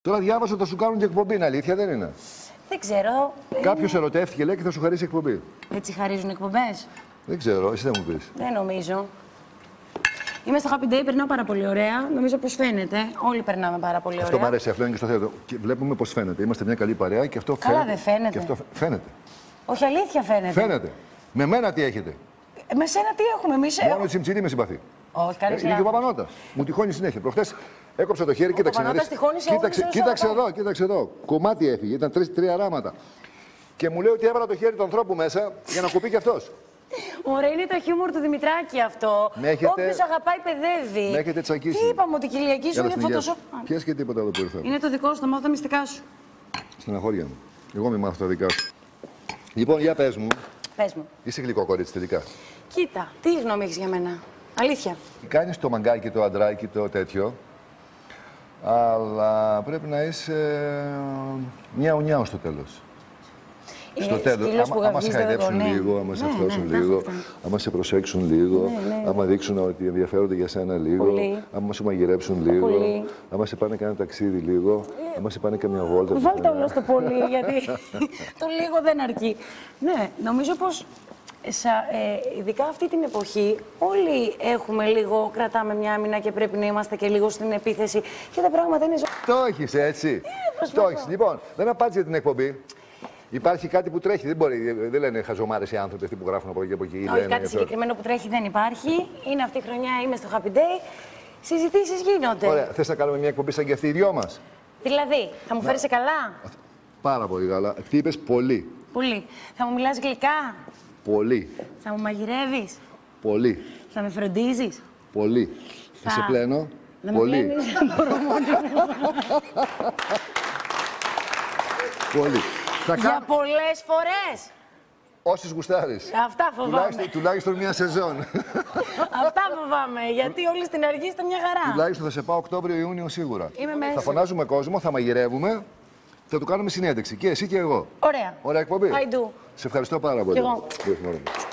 Τώρα διάβασα ότι θα σου κάνουν και εκπομπή, είναι αλήθεια, δεν είναι? Δεν ξέρω. Κάποιος ερωτεύτηκε, λέει, και θα σου χαρίσει εκπομπή. Έτσι χαρίζουν εκπομπές? Δεν ξέρω, εσύ δεν μου πεις. Δεν νομίζω. Είμαι στο Happy Day, περνάω πάρα πολύ ωραία. Νομίζω πως φαίνεται. Όλοι περνάμε πάρα πολύ ωραία. Αυτό μου αρέσει, αυτό είναι και στο θέατρο. Και βλέπουμε πως φαίνεται. Είμαστε μια καλή παρέα και αυτό φαίνεται. Καλά, δεν φαίνεται. Και αυτό φαίνεται. Όχι, αλήθεια φαίνεται. Φαίνεται. Με μένα τι έχετε? Με σένα τι έχουμε εμείς? Μόνο η Τσιμτσίρη με συμπαθεί. Όχι, κανείς Είναι και ο Παπανώτας. Μου τυχώνει συνέχεια. Προχθές έκοψα το χέρι, κοίταξε να δεις. Κοίταξε εδώ. Κομμάτι έφυγε, ήταν τρία ράματα. Και μου λέει ότι έβαλα το χέρι του ανθρώπου μέσα για να κουπεί κι αυτός. Ωραία, είναι το χιούμορ του Δημητράκη αυτό. Όποιος αγαπάει παιδεύει. Με έχετε τσακίσει. Τι είπαμε, ότι η Κυριακή σου είναι φωτοσό. Πιες και τίποτα εδώ που ήρθα. Είναι το δικό σου, θα μάθω τα μυστικά σου. Στεναχώρια μου. Εγώ μη μάθω τα δικά σου. Λοιπόν, για πες μου. Πες μου. Είσαι γλυκό κορίτσι τελικά? Κοίτα, τι γνώμη έχεις για μένα? Αλήθεια. Κάνεις το μαγκάκι, το αντράκι, το τέτοιο. Αλλά πρέπει να είσαι νιάου-νιάου στο τέλος. Στο τέλος, άμα σε χαϊδέψουν λίγο, άμα σε φτώσουν λίγο, άμα σε προσέξουν λίγο, άμα δείξουν ότι ενδιαφέρονται για σένα λίγο, άμα σου μαγειρέψουν λίγο, άμα σε πάνε κανένα ταξίδι λίγο, άμα σε πάνε καμιά βόλτα. Βάλτε όλο στο πολύ, γιατί το λίγο δεν αρκεί. Ναι, νομίζω πως ειδικά αυτή την εποχή όλοι έχουμε λίγο, κρατάμε μια άμυνα και πρέπει να είμαστε και λίγο στην επίθεση και τα πράγματα είναι Το έχεις έτσι. Το έχεις. Λοιπόν, δεν απάντησε για την εκπομπή. Υπάρχει κάτι που τρέχει, δεν λένε χαζομάρες οι άνθρωποι αυτοί που γράφουν από εκεί και από εκεί. Όχι, κάτι συγκεκριμένο που τρέχει δεν υπάρχει. Είναι αυτή η χρονιά, είμαι στο Happy Day. Συζητήσεις γίνονται. Ωραία, θες να κάνουμε μια εκπομπή σαν και αυτή οι δυο μας? Δηλαδή, θα μου φέρεις σε καλά? Πάρα πολύ καλά. Τι είπες? Πολύ. Πολύ. Θα μου μιλάς γλυκά? Πολύ. Θα μου μαγειρεύεις? Πολύ. Θα με φροντίζεις? Πολύ. Θα σε πλένω? Πολύ. Πολύ. Για πολλές φορές. Όσες γουστάρεις. Αυτά φοβάμαι. Τουλάχιστον μια σεζόν. Αυτά φοβάμαι, γιατί όλοι στην αρχή είστε μια χαρά. Τουλάχιστον θα σε πάω Οκτώβριο-Ιούνιο σίγουρα. Είμαι μέσα. Θα φωνάζουμε κόσμο, θα μαγειρεύουμε, θα του κάνουμε συνέντευξη. Και εσύ και εγώ. Ωραία. Ωραία εκπομπή. I do. Σε ευχαριστώ πάρα πολύ. Κι εγώ.